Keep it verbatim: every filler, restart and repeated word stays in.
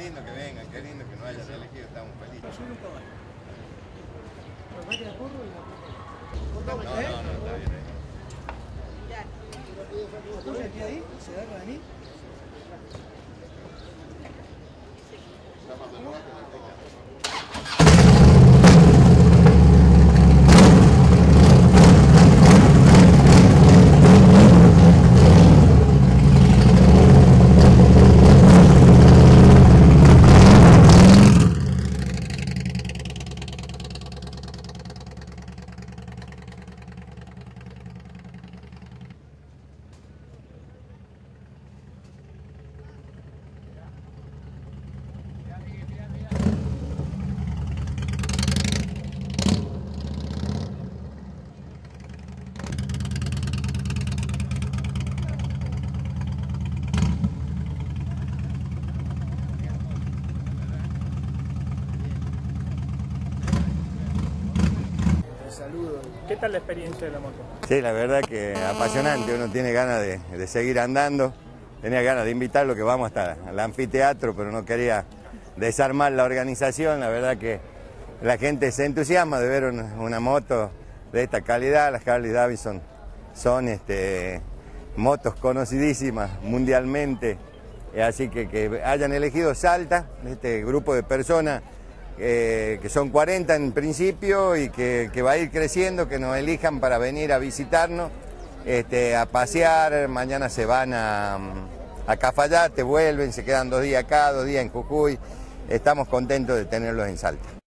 lindo que vengan, qué lindo que nos hayan elegido, estamos felices. Soy un caballo. ¿Pero máquina corro y la No, no, no, está bien ahí. ¿Apoya aquí ahí? ¿Se agarra de mí? Saludos. ¿Qué tal la experiencia de la moto? Sí, la verdad que apasionante, uno tiene ganas de, de seguir andando, tenía ganas de invitarlo que vamos hasta el anfiteatro, pero no quería desarmar la organización, la verdad que la gente se entusiasma de ver una, una moto de esta calidad, las Harley Davidson son este, motos conocidísimas mundialmente, así que que hayan elegido Salta, este grupo de personas, Eh, que son cuarenta en principio y que, que va a ir creciendo, que nos elijan para venir a visitarnos, este, a pasear, mañana se van a, a Cafayate, vuelven, se quedan dos días acá, dos días en Jujuy, estamos contentos de tenerlos en Salta.